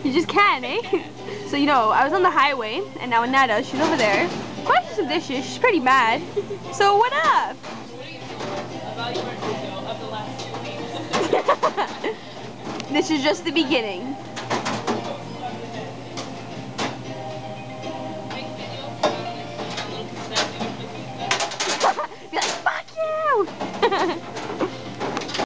You just can, eh? So, you know, I was on the highway, and now Aneta, she's over there, washing some dishes. She's pretty mad. So, what up? This is just the beginning.